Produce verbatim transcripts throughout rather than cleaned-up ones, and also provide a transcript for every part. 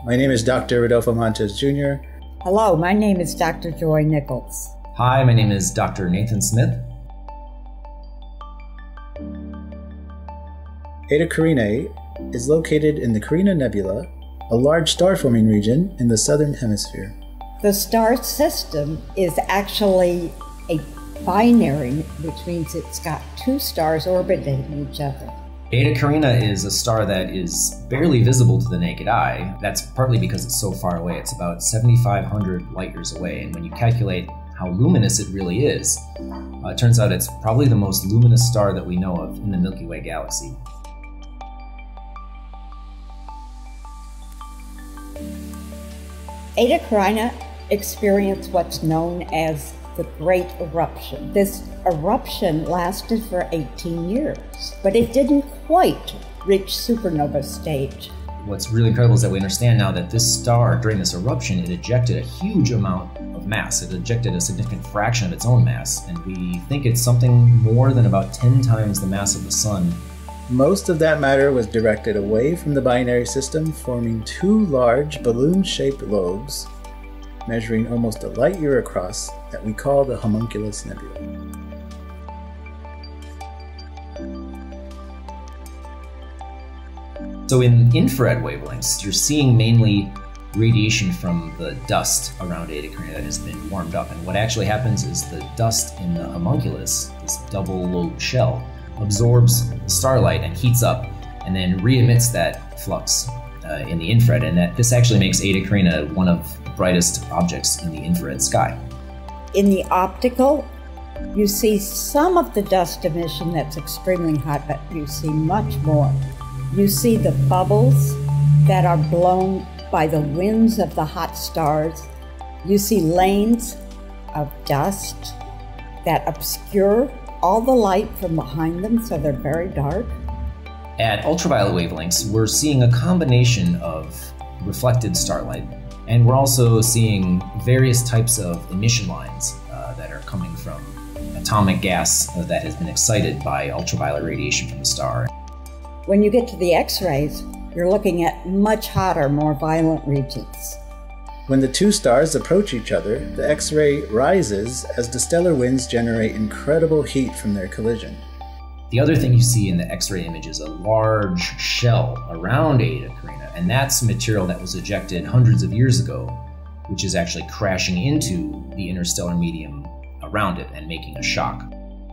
My name is Doctor Rudy Montez Junior Hello, my name is Doctor Joy Nichols. Hi, my name is Doctor Nathan Smith. Eta Carinae is located in the Carina Nebula, a large star-forming region in the southern hemisphere. The star system is actually a binary, which means it's got two stars orbiting each other. Eta Carinae is a star that is barely visible to the naked eye. That's partly because it's so far away. It's about seventy-five hundred light years away, and when you calculate how luminous it really is, uh, it turns out it's probably the most luminous star that we know of in the Milky Way galaxy. Eta Carinae experienced what's known as the Great Eruption. This eruption lasted for eighteen years, but it didn't quite reach supernova stage. What's really incredible is that we understand now that this star, during this eruption, it ejected a huge amount of mass. It ejected a significant fraction of its own mass, and we think it's something more than about ten times the mass of the Sun. Most of that matter was directed away from the binary system, forming two large balloon-shaped lobes measuring almost a light year across that we call the Homunculus Nebula. So in infrared wavelengths, you're seeing mainly radiation from the dust around Eta Carinae that has been warmed up. And what actually happens is the dust in the homunculus, this double-lobed shell, absorbs starlight and heats up, and then re-emits that flux uh, in the infrared. And that this actually makes Eta Carinae one of the brightest objects in the infrared sky. In the optical, you see some of the dust emission that's extremely hot, but you see much more. You see the bubbles that are blown by the winds of the hot stars. You see lanes of dust that obscure all the light from behind them, so they're very dark. At ultraviolet wavelengths, we're seeing a combination of reflected starlight, and we're also seeing various types of emission lines uh, that are coming from atomic gas uh, that has been excited by ultraviolet radiation from the star. When you get to the X-rays, you're looking at much hotter, more violent regions. When the two stars approach each other, the X-ray rises as the stellar winds generate incredible heat from their collision. The other thing you see in the X-ray image is a large shell around Eta Carinae, and that's material that was ejected hundreds of years ago, which is actually crashing into the interstellar medium around it and making a shock.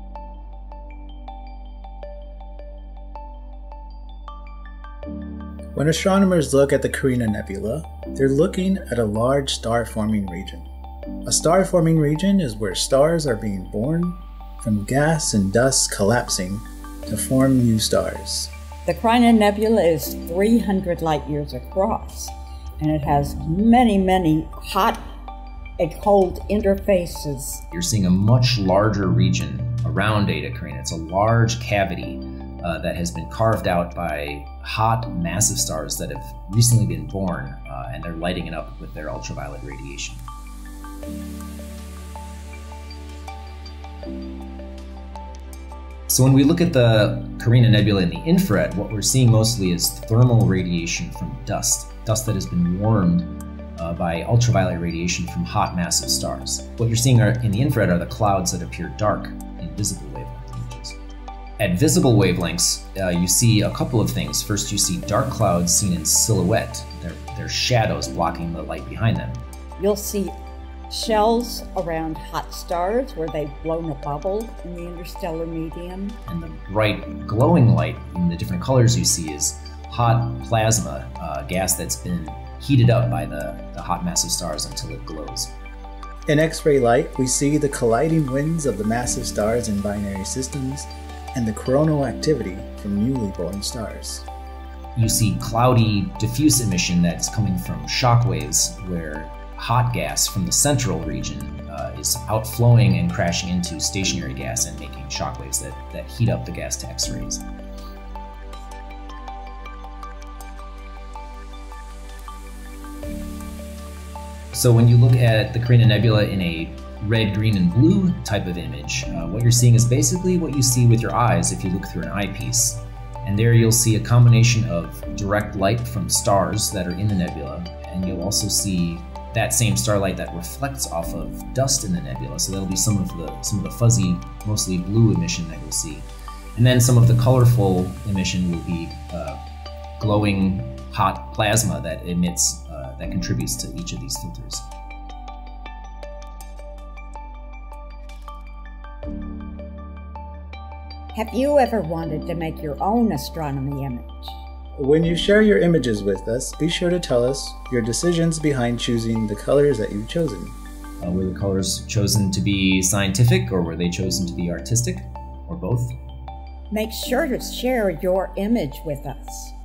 When astronomers look at the Carina Nebula, they're looking at a large star-forming region. A star-forming region is where stars are being born from gas and dust collapsing to form new stars. The Carina Nebula is three hundred light years across, and it has many, many hot and cold interfaces. You're seeing a much larger region around Eta Carinae. It's a large cavity uh, that has been carved out by hot, massive stars that have recently been born, uh, and they're lighting it up with their ultraviolet radiation. So when we look at the Carina Nebula in the infrared, what we're seeing mostly is thermal radiation from dust, dust that has been warmed uh, by ultraviolet radiation from hot, massive stars. What you're seeing are, in the infrared are the clouds that appear dark in visible wavelength images. At visible wavelengths, uh, you see a couple of things. First, you see dark clouds seen in silhouette. They're, they're shadows blocking the light behind them. You'll see shells around hot stars where they've blown a bubble in the interstellar medium. And the bright glowing light in the different colors you see is hot plasma, uh, gas that's been heated up by the, the hot massive stars until it glows. In X-ray light, we see the colliding winds of the massive stars in binary systems and the coronal activity from newly born stars. You see cloudy, diffuse emission that's coming from shock waves where hot gas from the central region uh, is outflowing and crashing into stationary gas and making shockwaves that, that heat up the gas to X-rays. So when you look at the Carina Nebula in a red, green, and blue type of image, uh, what you're seeing is basically what you see with your eyes if you look through an eyepiece. And there you'll see a combination of direct light from stars that are in the nebula and you'll also see that same starlight that reflects off of dust in the nebula. So that'll be some of the some of the fuzzy, mostly blue emission that you'll see. And then some of the colorful emission will be uh, glowing hot plasma that emits, uh, that contributes to each of these filters. Have you ever wanted to make your own astronomy image? When you share your images with us, be sure to tell us your decisions behind choosing the colors that you've chosen. Uh, were the colors chosen to be scientific, or were they chosen to be artistic, or both? Make sure to share your image with us.